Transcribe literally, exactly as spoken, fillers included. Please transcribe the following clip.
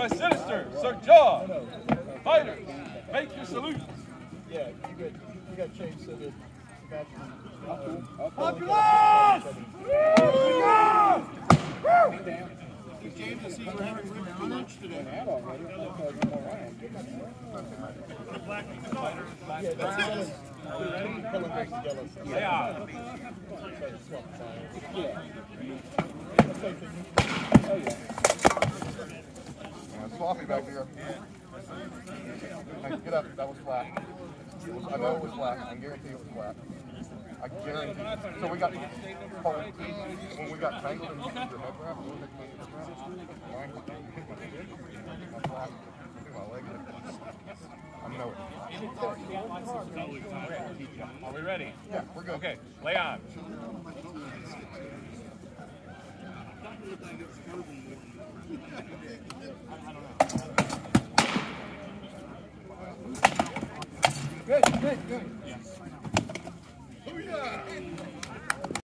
my sinister, Sir John. Fighters, make your salutes. Yeah, you got you got changed so that Populace! James is we're having for lunch today. Yeah, that's yellow. Color goes yellow. Yeah. Oh yeah. Sloppy back here. Hey, get up. That was flat. It was, I know it was flat. I guarantee it was flat. I guarantee. So we got hold. When we got tangled and used your head wrap, we hit my head wrap. Mine was hit my head. My flat. My leg. I know it. Are we ready? Yeah, we're good. Okay, lay on. Good, good, good.